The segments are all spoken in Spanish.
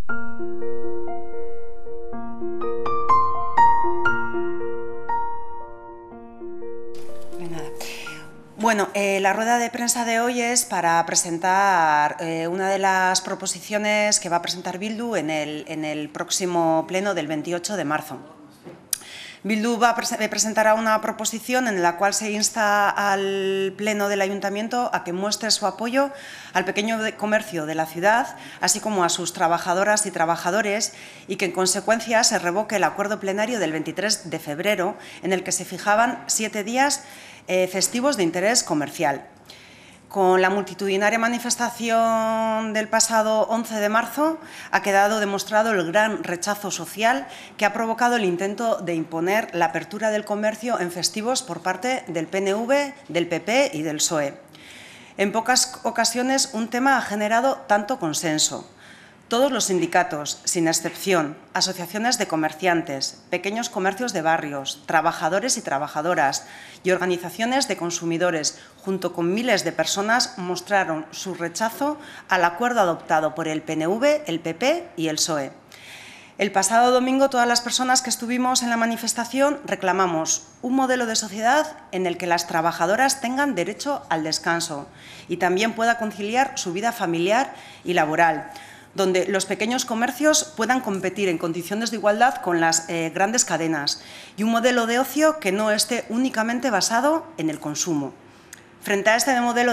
Bueno, la rueda de prensa de hoy es para presentar una de las proposiciones que va a presentar Bildu en el próximo pleno del 28 de marzo. Bildu presentará una proposición en la cual se insta al Pleno del Ayuntamiento a que muestre su apoyo al pequeño comercio de la ciudad, así como a sus trabajadoras y trabajadores, y que en consecuencia se revoque el acuerdo plenario del 23 de febrero en el que se fijaban 7 días festivos de interés comercial. Con la multitudinaria manifestación del pasado 11 de marzo ha quedado demostrado el gran rechazo social que ha provocado el intento de imponer la apertura del comercio en festivos por parte del PNV, del PP y del PSOE. En pocas ocasiones un tema ha generado tanto consenso. Todos los sindicatos, sin excepción, asociaciones de comerciantes, pequeños comercios de barrios, trabajadores y trabajadoras y organizaciones de consumidores, junto con miles de personas, mostraron su rechazo al acuerdo adoptado por el PNV, el PP y el PSOE. El pasado domingo, todas las personas que estuvimos en la manifestación reclamamos un modelo de sociedad en el que las trabajadoras tengan derecho al descanso y también pueda conciliar su vida familiar y laboral, donde los pequeños comercios puedan competir en condiciones de igualdad con las grandes cadenas, y un modelo de ocio que no esté únicamente basado en el consumo. Frente a este modelo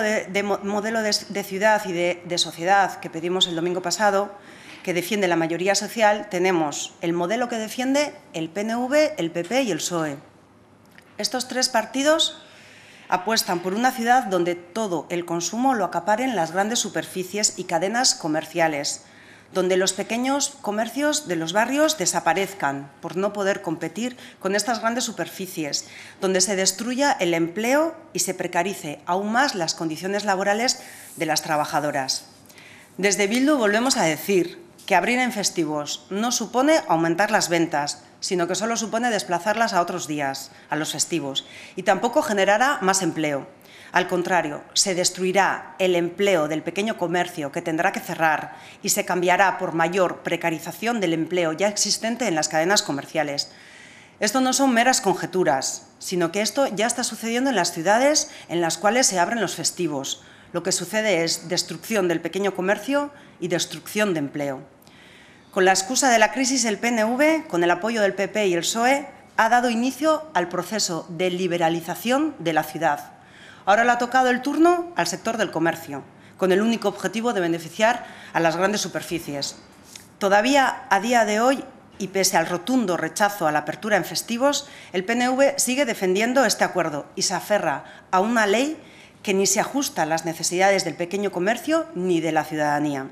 de ciudad y de sociedad que pedimos el domingo pasado, que defiende la mayoría social, tenemos el modelo que defiende el PNV, el PP y el PSOE. Estos tres partidos apuestan por una ciudad donde todo el consumo lo acaparen las grandes superficies y cadenas comerciales, donde los pequeños comercios de los barrios desaparezcan por no poder competir con estas grandes superficies, donde se destruya el empleo y se precarice aún más las condiciones laborales de las trabajadoras. Desde Bildu volvemos a decir que abrir en festivos no supone aumentar las ventas, sino que solo supone desplazarlas a otros días, a los festivos, y tampoco generará más empleo. Al contrario, se destruirá el empleo del pequeño comercio, que tendrá que cerrar, y se cambiará por mayor precarización del empleo ya existente en las cadenas comerciales. Esto no son meras conjeturas, sino que esto ya está sucediendo en las ciudades en las cuales se abren los festivos. Lo que sucede es destrucción del pequeño comercio y destrucción de empleo. Con la excusa de la crisis, el PNV, con el apoyo del PP y el PSOE, ha dado inicio al proceso de liberalización de la ciudad. Ahora le ha tocado el turno al sector del comercio, con el único objetivo de beneficiar a las grandes superficies. Todavía a día de hoy, y pese al rotundo rechazo a la apertura en festivos, el PNV sigue defendiendo este acuerdo y se aferra a una ley que ni se ajusta a las necesidades del pequeño comercio ni de la ciudadanía.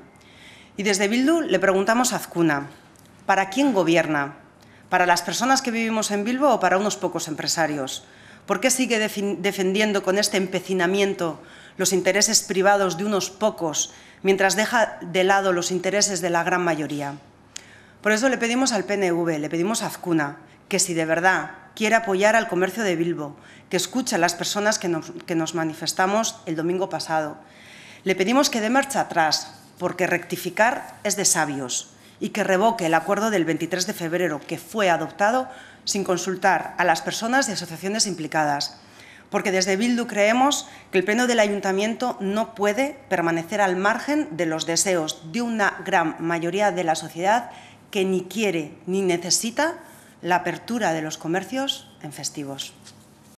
Y desde Bildu le preguntamos a Azkuna, ¿para quién gobierna? ¿Para las personas que vivimos en Bilbo o para unos pocos empresarios? ¿Por qué sigue defendiendo con este empecinamiento los intereses privados de unos pocos, mientras deja de lado los intereses de la gran mayoría? Por eso le pedimos al PNV, le pedimos a Azkuna, que si de verdad quiere apoyar al comercio de Bilbo, que escuche a las personas que nos manifestamos el domingo pasado. Le pedimos que dé marcha atrás, porque rectificar es de sabios, y que revoque el acuerdo del 23 de febrero, que fue adoptado sin consultar a las personas y asociaciones implicadas. Porque desde Bildu creemos que el Pleno del Ayuntamiento no puede permanecer al margen de los deseos de una gran mayoría de la sociedad que ni quiere ni necesita la apertura de los comercios en festivos.